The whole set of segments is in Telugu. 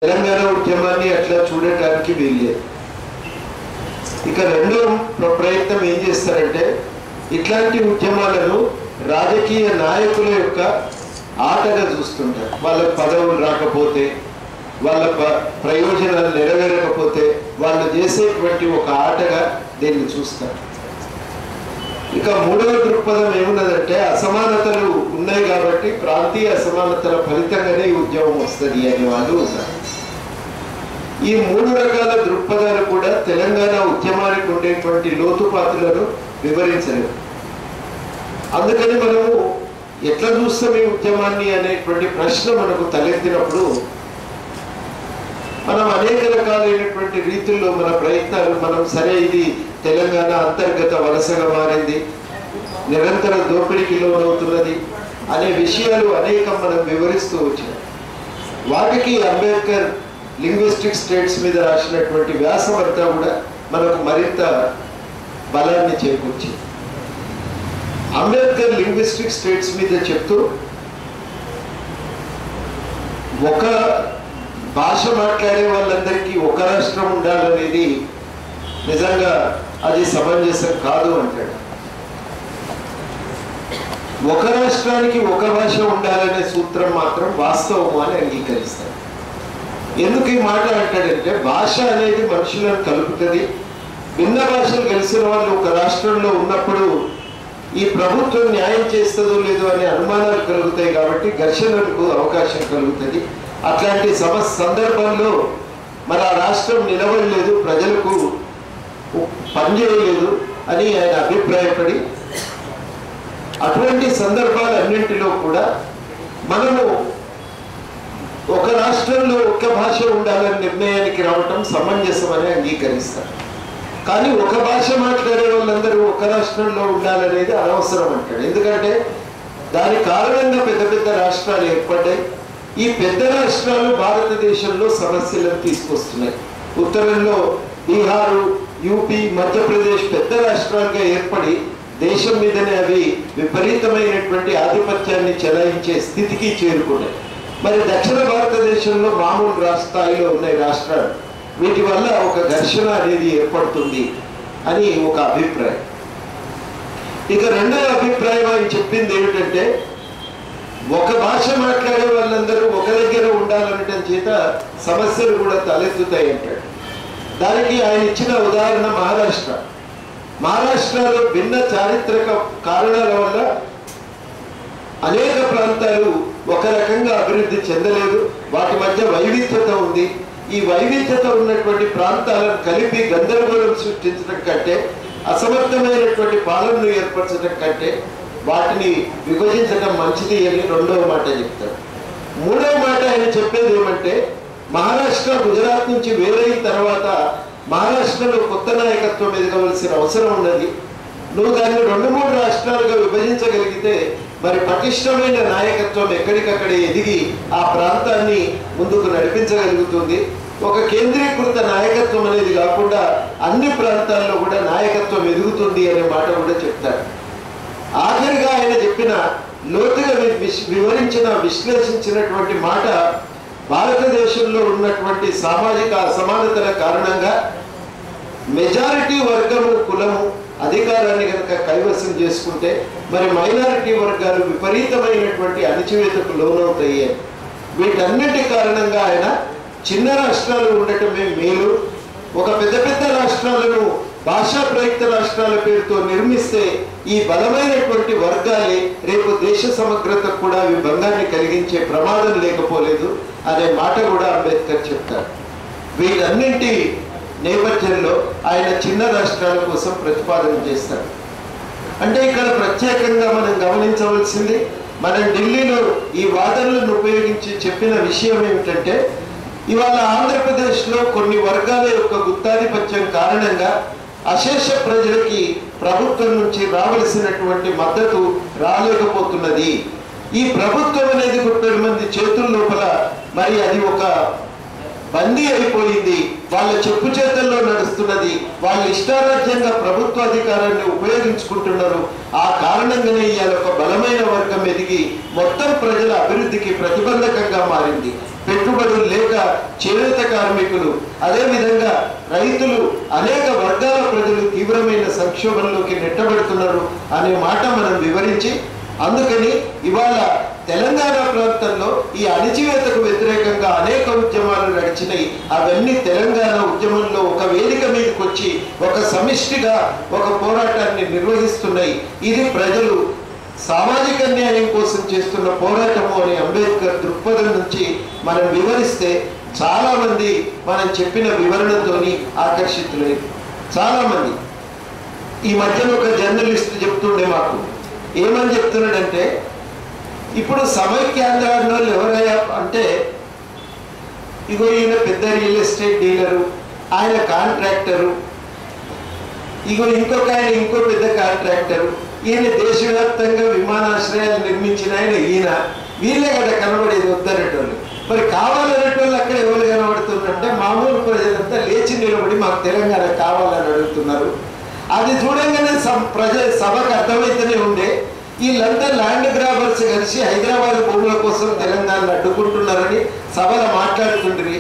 తెలంగాణ ఉద్యమాన్ని అట్లా చూడటానికి వీల్లేదు. ఇక రెండో ప్రయత్నం ఏం చేస్తారంటే ఇట్లాంటి ఉద్యమాలను రాజకీయ నాయకుల యొక్క ఆటగా చూస్తుంటారు. వాళ్ళ పదవులు రాకపోతే, వాళ్ళ ప్రయోజనాలు నెరవేరకపోతే వాళ్ళు చేసేటువంటి ఒక ఆటగా దీన్ని చూస్తారు. ఇక మూడవ దృక్పథం ఏమున్నదంటే అసమానతలు ఉన్నాయి కాబట్టి ప్రాంతీయ అసమానతల ఫలితంగానే ఈ ఉద్యమం వస్తుంది అని వాళ్ళు ఉన్నారు. ఈ మూడు రకాల దృక్పథాలు కూడా తెలంగాణ ఉద్యమానికి ఉండేటువంటి లోతుపాతులను వివరించలేవు. అందుకని మనము ఎట్లా చూస్తాం ఈ ఉద్యమాన్ని అనేటువంటి ప్రశ్న మనకు తలెత్తినప్పుడు మనం అనేక రకాలైనటువంటి రీతుల్లో మన ప్రయత్నాలు మనం సరే ఇది తెలంగాణ అంతర్గత వలసగా మారింది, నిరంతర దోపిడీకి లోనవుతున్నది అనే విషయాలు అనేకం మనం వివరిస్తూ వచ్చాం. వాటికి అంబేద్కర్ లింగ్విస్టిక్ స్టేట్స్ మీద రాసినటువంటి వ్యాసం అంతా కూడా మనకు మరింత బలాన్ని చేకూర్చింది. అంబేద్కర్ లింగ్విస్టిక్ స్టేట్స్ మీద చెప్తూ ఒక భాష మాట్లాడే వాళ్ళందరికీ ఒక రాష్ట్రం ఉండాలనేది నిజంగా అది సమంజసం కాదు అంటాడు. ఒక రాష్ట్రానికి ఒక భాష ఉండాలనే సూత్రం మాత్రం వాస్తవము అని అంగీకరిస్తాడు. ఎందుకు ఈ మాట అంటాడంటే భాష అనేది మనుషులను కలుపుతుంది. భిన్న భాషలు కలిసిన వాళ్ళు ఒక రాష్ట్రంలో ఉన్నప్పుడు ఈ ప్రభుత్వం న్యాయం చేస్తుందో లేదో అనే అనుమానాలు కలుగుతాయి కాబట్టి ఘర్షణలకు అవకాశం కలుగుతుంది. అట్లాంటి సందర్భంలో మన రాష్ట్రం నిలబడలేదు, ప్రజలకు పనిచేయలేదు అని ఆయన అభిప్రాయపడి అటువంటి సందర్భాలన్నింటిలో కూడా మనము ఒక రాష్ట్రంలో ఒక్క భాష ఉండాలని నిర్ణయానికి రావటం సమంజసమని అంగీకరిస్తారు. కానీ ఒక భాష మాట్లాడే వాళ్ళందరూ ఒక రాష్ట్రంలో ఉండాలనేది అనవసరం అంటాడు. ఎందుకంటే దాని కారణంగా పెద్ద పెద్ద రాష్ట్రాలు ఏర్పడ్డాయి. ఈ పెద్ద రాష్ట్రాలు భారతదేశంలో సమస్యలను తీసుకొస్తున్నాయి. ఉత్తరంలో బీహారు, యూపీ, మధ్యప్రదేశ్ పెద్ద రాష్ట్రాలుగా ఏర్పడి దేశం మీదనే అవి విపరీతమైనటువంటి ఆధిపత్యాన్ని చెలాయించే స్థితికి చేరుకున్నాయి. మరి దక్షిణ భారతదేశంలో మామూలు స్థాయిలో ఉన్నాయి రాష్ట్రాలు. వీటి వల్ల ఒక ఘర్షణ అనేది ఏర్పడుతుంది అని ఒక అభిప్రాయం. ఇక రెండవ అభిప్రాయం ఆయన చెప్పింది ఏమిటంటే ఒక భాష మాట్లాడే వాళ్ళందరూ ఒక దగ్గర ఉండాలనటం చేత సమస్యలు కూడా తలెత్తుతాయి అంటాడు. దానికి ఆయన ఇచ్చిన ఉదాహరణ మహారాష్ట్ర. మహారాష్ట్రలో భిన్న చారిత్రక కారణాల వల్ల అనేక ప్రాంతాలు ఒక రకంగా అభివృద్ధి చెందలేదు. వాటి మధ్య వైవిధ్యత ఉంది. ఈ వైవిధ్యత ఉన్నటువంటి ప్రాంతాలను కలిపి గందరగోళం సృష్టించడం కంటే, అసమర్థమైనటువంటి పాలనను ఏర్పరచడం కంటే వాటిని విభజించడం మంచిది అని రెండవ మాట చెప్తారు. మూడవ మాట ఆయన చెప్పేది ఏమంటే మహారాష్ట్ర గుజరాత్ నుంచి వేరైన తర్వాత మహారాష్ట్రలో కొత్త నాయకత్వం ఎదగవలసిన అవసరం ఉన్నది. నువ్వు దాన్ని 2-3 రాష్ట్రాలుగా విభజించగలిగితే మరి పటిష్టమైన నాయకత్వం ఎక్కడికక్కడ ఎదిగి ఆ ప్రాంతాన్ని ముందుకు నడిపించగలుగుతుంది. ఒక కేంద్రీకృత నాయకత్వం అనేది కాకుండా అన్ని ప్రాంతాల్లో కూడా నాయకత్వం ఎదుగుతుంది అనే మాట కూడా చెప్తారు. ఆఖరిగా ఆయన చెప్పిన లోతుగా విశ్లేషించినటువంటి మాట భారతదేశంలో ఉన్నటువంటి సామాజిక అసమానతల కారణంగా మెజారిటీ వర్గము, కులము అధికారాన్ని కనుక కైవసం చేసుకుంటే మరి మైనారిటీ వర్గాలు విపరీతమైనటువంటి అణచివేతకు లోనవుతాయి అని. వీటన్నిటి కారణంగా ఆయన చిన్న రాష్ట్రాలు ఉండటమే మేలు, ఒక పెద్ద పెద్ద రాష్ట్రాలను భాషా ప్రయుక్త రాష్ట్రాల పేరుతో నిర్మిస్తే ఈ బలమైనటువంటి వర్గాలే రేపు దేశ సమగ్రతకు కూడా అవి భంగాన్ని కలిగించే ప్రమాదం లేకపోలేదు అనే మాట కూడా అంబేద్కర్ చెప్తారు. వీటన్నింటి నేపథ్యంలో ఆయన చిన్న రాష్ట్రాల కోసం ప్రతిపాదన చేస్తారు. అంటే ఇక్కడ ప్రత్యేకంగా మనం గమనించవలసింది, మనం ఢిల్లీలో ఈ వాదనలను ఉపయోగించి చెప్పిన విషయం ఏమిటంటే ఇవాళ ఆంధ్రప్రదేశ్లో కొన్ని వర్గాల యొక్క గుత్తాధిపత్యం కారణంగా అశేష ప్రజలకి ప్రభుత్వం నుంచి రావలసినటువంటి మద్దతు రాలేకపోతున్నది. ఈ ప్రభుత్వం అనేది 30 మంది చేతుల లోపల మరి అది ఒక బందీ అయిపోయింది. వాళ్ళ చెప్పు చేతల్లో నడుస్తున్నది. వాళ్ళు ఇష్టారాజ్యంగా ప్రభుత్వ అధికారాన్ని ఉపయోగించుకుంటున్నారు. ఆ కారణంగానే ఇవాళ ఒక బలమైన వర్గం ఎదిగి మొత్తం ప్రజల అభివృద్ధికి ప్రతిబంధకంగా మారింది. పెట్టుబడులు లేక చేనేత కార్మికులు, అదేవిధంగా రైతులు, అనేక వర్గాల ప్రజలు తీవ్రమైన సంక్షోభంలోకి నెట్టబడుతున్నారు అనే మాట మనం వివరించి, అందుకని ఇవాళ తెలంగాణ ప్రాంతంలో ఈ అణచివేతకు వ్యతిరేకంగా అనేక ఉద్యమాలు నడిచినాయి. అవన్నీ తెలంగాణ ఉద్యమంలో ఒక వేదిక మీదకి వచ్చి ఒక సమిష్టిగా ఒక పోరాటాన్ని నిర్వహిస్తున్నాయి. ఇది ప్రజలు సామాజిక న్యాయం కోసం చేస్తున్న పోరాటము అని అంబేద్కర్ దృక్పథం నుంచి మనం వివరిస్తే చాలామంది మనం చెప్పిన వివరణతోని ఆకర్షితులై, చాలామంది ఈ మధ్యన ఒక జర్నలిస్ట్ చెప్తుండే మాకు, ఏమని చెప్తున్నాడంటే, ఇప్పుడు సమైక్యాంధ్రాన్ని వాళ్ళు ఎవరయ్యా అంటే, ఇగో ఈయన పెద్ద రియల్ ఎస్టేట్ డీలరు, ఆయన కాంట్రాక్టరు, ఇగో ఇంకొక ఆయన ఇంకో పెద్ద కాంట్రాక్టరు, ఈయన దేశవ్యాప్తంగా విమానాశ్రయాలు నిర్మించిన ఆయన ఈయన, వీళ్ళే కదా కనబడేది వద్దనేటోళ్ళు. మరి కావాలనేటోళ్ళు అక్కడ ఎవరు కనబడుతుందంటే మామూలు ప్రజలంతా లేచి నిలబడి మాకు తెలంగాణ కావాలని అడుగుతున్నారు. అది చూడంగానే సభకు అర్థమైతేనే ఉండే, వీళ్ళంతా ల్యాండ్ గ్రాబర్స్ కలిసి హైదరాబాద్ భూముల కోసం తెలంగాణను అడ్డుకుంటున్నారని సభలో మాట్లాడుతుండ్రి.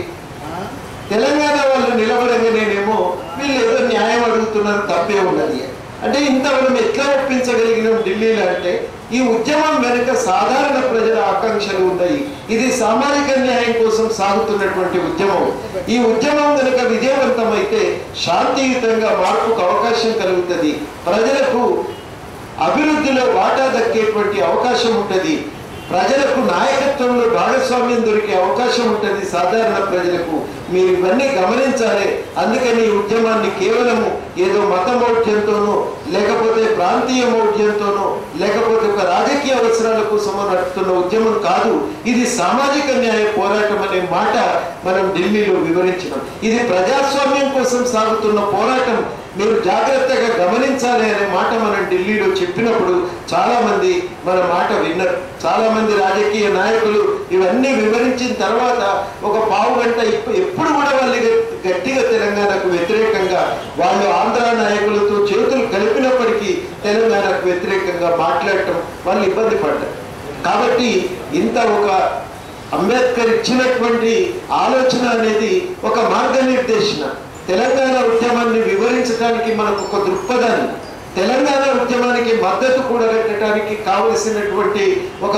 తెలంగాణ వాళ్ళు నిలబడంగానేమో వీళ్ళు ఏదో న్యాయం అడుగుతున్నారు, తప్పే ఉన్నది అంటే. ఇంత మనం ఎట్లా ఒప్పించగలిగినాం ఢిల్లీలో అంటే, ఈ ఉద్యమం వెనుక సాధారణ ప్రజల ఆకాంక్షలు ఉన్నాయి. ఇది సామాజిక న్యాయం కోసం సాగుతున్నటువంటి ఉద్యమం. ఈ ఉద్యమం కనుక విజయవంతమైతే శాంతియుతంగా మార్పుకు అవకాశం కలుగుతుంది, ప్రజలకు అభివృద్ధిలో వాటా దక్కేటువంటి అవకాశం ఉంటుంది, ప్రజలకు నాయకత్వంలో భాగస్వామ్యం దొరికే అవకాశం ఉంటుంది సాధారణ ప్రజలకు. మీరు ఇవన్నీ గమనించాలి. అందుకని ఈ ఉద్యమాన్ని కేవలము ఏదో మత మౌఢ్యంతోనో, లేకపోతే ప్రాంతీయ మౌఢ్యంతోనో, లేకపోతే ఒక రాజకీయ అవసరాల కోసమో నడుపుతున్న ఉద్యమం కాదు. ఇది సామాజిక న్యాయ పోరాటం అనే మాట మనం ఢిల్లీలో వివరించినాం. ఇది ప్రజాస్వామ్యం కోసం సాగుతున్న పోరాటం, మీరు జాగ్రత్తగా గమనించాలి అనే మాట మనం ఢిల్లీలో చెప్పినప్పుడు చాలా మంది మన మాట విన్నారు. చాలా మంది రాజకీయ నాయకులు ఇవన్నీ వివరించిన తర్వాత ఒక పావు గంట ఎప్పుడు కూడా వాళ్ళు గట్టిగా తెలంగాణకు వ్యతిరేకంగా వాళ్ళు ఆంధ్ర నాయకులతో చేతులు కలిపినప్పటికీ తెలంగాణకు వ్యతిరేకంగా మాట్లాడటం వాళ్ళు ఇబ్బంది పడ్డారు. కాబట్టి ఇంత ఒక అంబేద్కర్ ఇచ్చినటువంటి ఆలోచన అనేది ఒక మార్గనిర్దేశన. తెలంగాణ ఉద్యమాన్ని వివరించడానికి మనకు ఒక దృక్పథాన్ని, తెలంగాణ ఉద్యమానికి మద్దతు కూడగట్టడానికి కావలసినటువంటి ఒక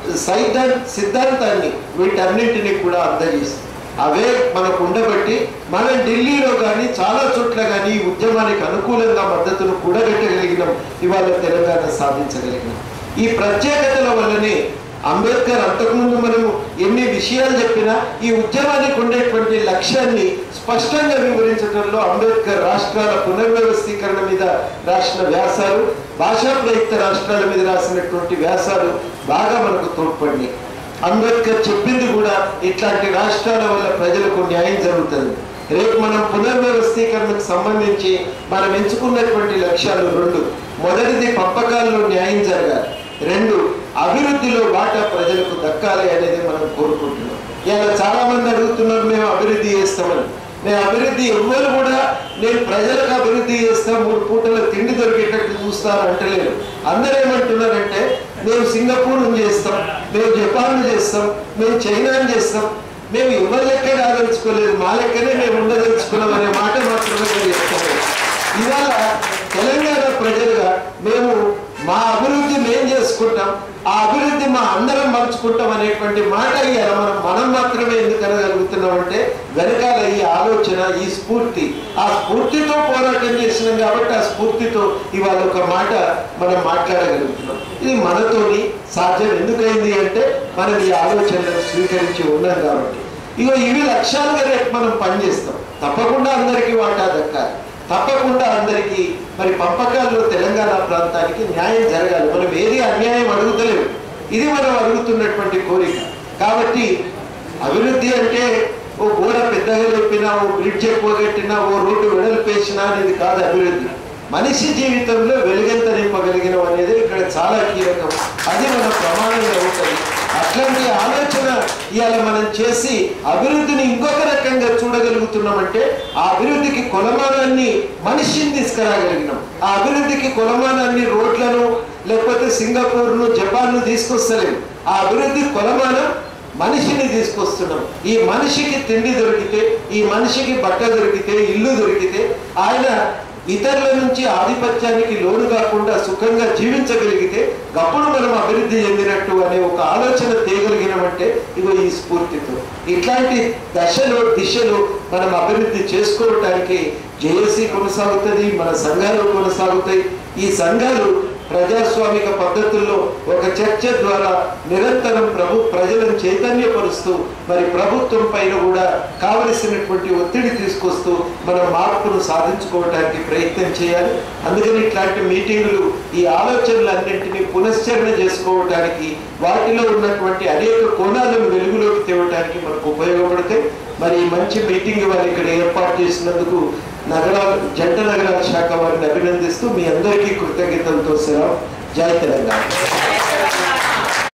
సిద్ధాంతాన్ని, వీటన్నింటినీ కూడా అందజేస్తుంది. అవే మనకు ఉండబట్టి మనం ఢిల్లీలో కానీ చాలా చోట్ల కానీ ఈ ఉద్యమానికి అనుకూలంగా మద్దతును కూడగట్టగలిగినాం, ఇవాళ తెలంగాణ సాధించగలిగినాం. ఈ ప్రత్యేకతల వల్లనే అంబేద్కర్ అంతకుముందు మనము ఎన్ని విషయాలు చెప్పినా ఈ ఉద్యమానికి ఉండేటువంటి లక్ష్యాన్ని స్పష్టంగా వివరించడంలో అంబేద్కర్ రాష్ట్రాల పునర్వ్యవస్థీకరణ మీద రాసిన వ్యాసాలు, భాషా ప్రయుక్త రాష్ట్రాల మీద రాసినటువంటి వ్యాసాలు బాగా మనకు తోడ్పడినాయి. అంబేద్కర్ చెప్పింది కూడా ఇట్లాంటి రాష్ట్రాల వల్ల ప్రజలకు న్యాయం జరుగుతుంది. రేపు మనం పునర్వ్యవస్థీకరణకు సంబంధించి మనం ఎంచుకున్నటువంటి లక్ష్యాలు రెండు. మొదటిది పంపకాల్లో న్యాయం జరగాలి, రెండు అభివృద్ధిలో వాటా ప్రజలకు దక్కాలి అనేది మనం కోరుకుంటున్నాం. ఇలా చాలా మంది అడుగుతున్నారు, మేము అభివృద్ధి చేస్తామని. నేను అభివృద్ధి ఎవ్వరు కూడా నేను ప్రజలకు అభివృద్ధి చేస్తాం, 3 పూటల తిండి దొరికేటట్టు చూస్తాను అంటలేరు. అందరూ ఏమంటున్నారంటే మేము సింగపూర్ చేస్తాం, మేము జపాన్ చేస్తాం, మేము చైనాని చేస్తాం, మేము ఎవరి లెక్క రాదలుచుకోలేదు, మా లెక్కనే మేము ఉండదలుచుకున్నాం అనే మాట మాత్రమే చెప్తాము. ఇవాళ తెలంగాణ ప్రజలుగా మేము మా అభివృద్ధి మేము చేసుకుంటాం, ఆ అభివృద్ధి మా అందరం పంచుకుంటాం అనేటువంటి మాట ఇవాళ మనం మాత్రమే ఎందుకు అనగలుగుతున్నాం అంటే వెనకాల ఈ ఆలోచన, ఈ స్ఫూర్తి, ఆ స్ఫూర్తితో పోరాటం చేసినాం కాబట్టి ఆ స్ఫూర్తితో ఇవాళ ఒక మాట మనం మాట్లాడగలుగుతున్నాం. ఇది మనతోని సాధ్యం ఎందుకైంది అంటే మనం ఈ ఆలోచనలను స్వీకరించి ఉన్నాం కాబట్టి. ఇగో ఇవి లక్ష్యాలుగా రేపు మనం పనిచేస్తాం. తప్పకుండా అందరికీ వాటా దక్కాలి, తప్పకుండా అందరికీ మరి పంపకాల్లో తెలంగాణ ప్రాంతానికి న్యాయం జరగాలి. మనం ఏది అన్యాయం అడుగుతలేము, ఇది మనం అడుగుతున్నటువంటి కోరిక. కాబట్టి అభివృద్ధి అంటే ఓ గోడ పెద్దగా లేపినా, ఓ బ్రిడ్జ్ ఎక్కువ కట్టినా, ఓ రోడ్డు వెడల్పేసినా అనేది కాదు అభివృద్ధి. మనిషి జీవితంలో వెలుగెంత నింపగలిగినం అనేది ఇక్కడ చాలా కీలకం. అది మన ప్రమాణంగా ఉంటుంది. అట్లాంటి ఆలోచన ఇవాళ మనం చేసి అభివృద్ధిని ఇంకొక రకంగా చూడగలుగుతున్నామంటే ఆ అభివృద్ధికి కొలమానాన్ని మనిషిని తీసుకురాగలిగినాం. ఆ అభివృద్ధికి కొలమానాన్ని రోడ్లను లేకపోతే సింగపూర్ను, జపాన్ను తీసుకొస్తలేము. ఆ అభివృద్ధి కొలమానం మనిషిని తీసుకొస్తున్నాం. ఈ మనిషికి తిండి దొరికితే, ఈ మనిషికి బట్ట దొరికితే, ఇల్లు దొరికితే ఆయన ఇతరుల నుంచి ఆధిపత్యానికి లోను కాకుండా సుఖంగా జీవించగలిగితే అప్పుడు మనం అభివృద్ధి చెందినట్టు అనే ఒక ఆలోచన తేయగలిగినామంటే ఇగో ఈ స్ఫూర్తితో ఇట్లాంటి దిశలో మనం అభివృద్ధి చేసుకోవటానికి జేఏసీ కొనసాగుతుంది, మన సంఘాలు కొనసాగుతాయి. ఈ సంఘాలు ప్రజాస్వామిక పద్ధతుల్లో ఒక చర్చ ద్వారా నిరంతరం ప్రజలను చైతన్యపరుస్తూ మరి ప్రభుత్వం పైన కూడా కావలసినటువంటి ఒత్తిడి తీసుకొస్తూ మనం మార్పును సాధించుకోవడానికి ప్రయత్నం చేయాలి. అందుకని ఇట్లాంటి మీటింగులు ఈ ఆలోచనలన్నింటినీ పునశ్చరణ చేసుకోవడానికి, వాటిలో ఉన్నటువంటి అనేక కోణాలను వెలుగులోకి తేవడానికి మనకు ఉపయోగపడతాయి. మరి మంచి మీటింగ్ వారు ఇక్కడ ఏర్పాటు చేసినందుకు జంట నగరాల శాఖ వారిని అభినందిస్తూ మీ అందరికీ కృతజ్ఞతలతో సెలవు. జై తెలంగాణ.